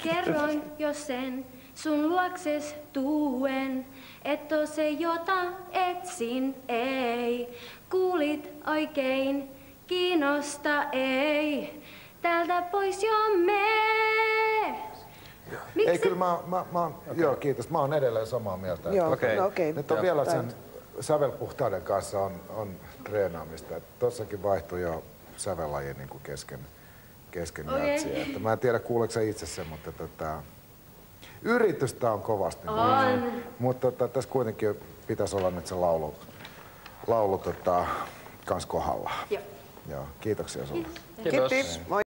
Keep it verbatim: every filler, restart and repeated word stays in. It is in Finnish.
Kerroin jo sen, sun luokses tuuen, et oo se jota etsin, ei. Kuulit oikein, kiinnosta ei. Täältä pois jo mee. Miksi? Ei, kyllä mä, mä, mä okay. Joo, kiitos. Mä oon edelleen samaa mieltä. Joo, okay. no okei. Nyt on vielä sen sävelpuhtauden kanssa on, on treenaamista. Tossakin vaihtui jo sävellaji niin kuin kesken, kesken okay. jatsia. Että mä en tiedä, kuuleeko sä itse sen, mutta tota, yritystä on kovasti. On. Mm. Mutta tota, tässä kuitenkin pitäisi olla nyt se laulu, laulu tota, kans kohdalla. Joo. Joo, kiitoksia sulle. Kiitos. Kiitos.